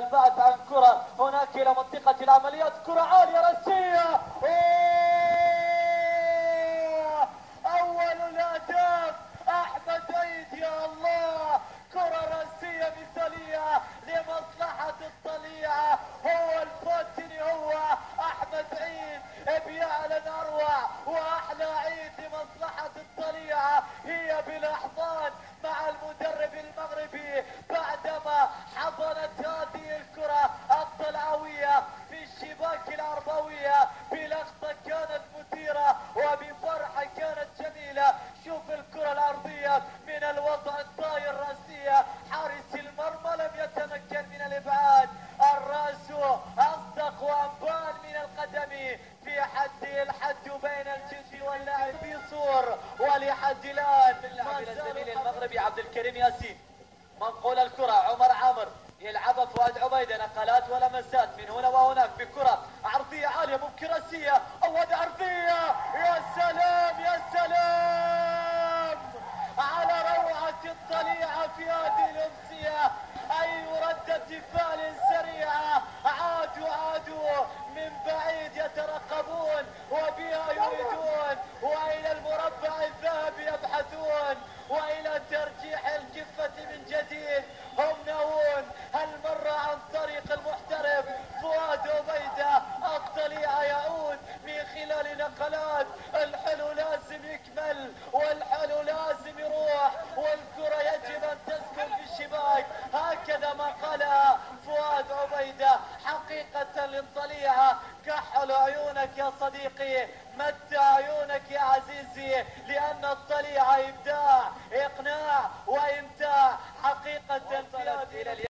البحث عن كرة هناك إلى منطقة العمليات. كرة عالية رأسية، أول الأهداف أحمد عيد. يا الله، كرة رأسية مثالية لمصلحة الطليعة. هو الفاتني، هو أحمد عيد بيعلن أروع وأحلى عيد لمصلحة الطليعة. هي بلحظات مع المدرب المغربي بعدما حضنت هذه الكرة الطلعوية في الشباك العربوية بلقطة كانت مثيرة وبفرحة كانت جميلة. شوف الكرة الأرضية من الوضع الطاير رأسية، حارس المرمى لم يتمكن من الإبعاد. الرأس أصدق وأنبال من القدم في حد الحد بين الجد واللاعب بيصور. ولحد الآن اللاعب الزميل المغربي عبد الكريم ياسين. منقول الكرة عمر عامر يلعبها فؤاد عبيدة، نقلات ولمسات من هنا وهناك بكرة عرضية عالية ممكن رأسية أو عرضية. يا سلام يا سلام على روعة الطليعة في هذه الأمسية. أي ردة فعل سريعة، عادوا من بعيد يترقبون وبها يريدون، وإلى المربع الذهبي يبحثون، وإلى ترجيح الكفة من جديد هم ناوون. هالمرة عن طريق المحترف فؤاد عبيدة. الطليعة يعود من خلال نقلات. الحلو لازم يكمل والحلو لازم يروح، والكرة يجب أن تسكن في الشباك. هكذا ما قالها فؤاد عبيدة. حقيقة للطليعة كحل عيونك يا صديقي، مد عيونك يا عزيزي، لأن الطليعة إبداع، إقناع وإمتاع حقيقة.